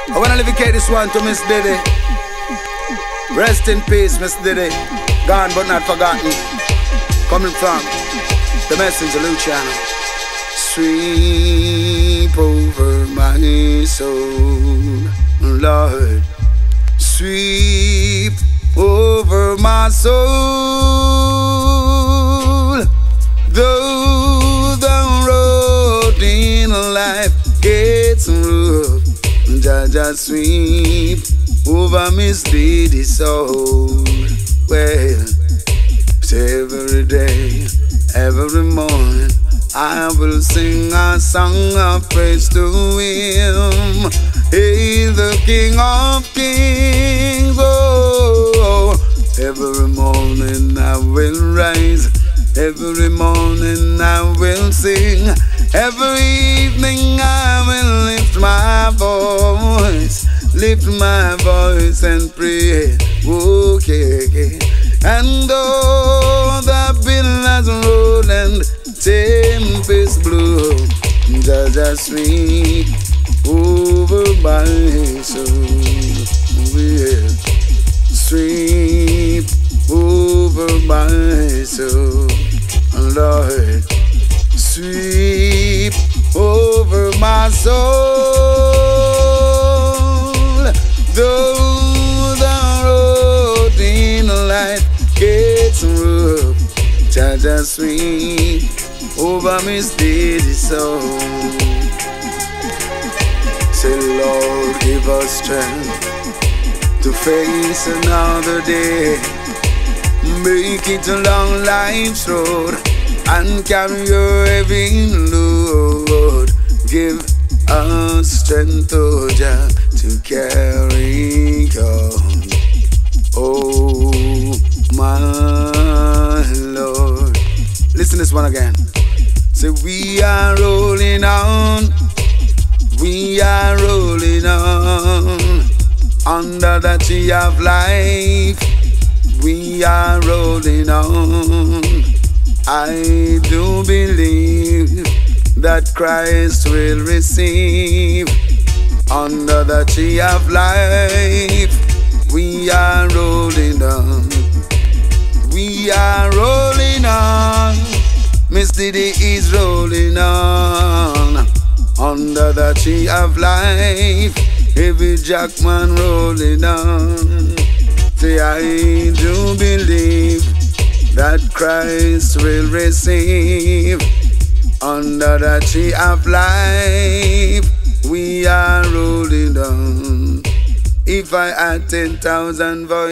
I wanna dedicate this one to Miss Diddy. Rest in peace, Miss Diddy. Gone but not forgotten. Coming from the Messenger Luciano. Sweep over my soul, Lord. Sweep over my soul. Though the road in life gets rough, just sweep over Miss Diddy's soul. Well, every day, every morning, I will sing a song of praise to Him. He's the King of Kings. Oh, every morning I will rise. Every morning I will sing. Every evening I will lift my voice. Lift my voice and pray. Okay. And though the billows roll and tempest blow, just sweep over my soul. Yeah. Sweep over my soul, Lord. Sweep over my soul. Though the road in life gets rough, just sweep over Miss Diddy's soul. Say, Lord, give us strength to face another day. Make it along life's road and carry your heavy load. Give us strength, oh Jah, to carry on. Oh my Lord. Listen to this one again. Say, we are rolling on. We are rolling on under the tree of life. We are rolling on. I do believe that Christ will receive under the tree of life. We are rolling on. We are rolling on. Miss Diddy is rolling on under the tree of life. Every jackman rolling on. Say, I do believe that Christ will receive under the tree of life. We are rolling on. If I had 10,000 voices,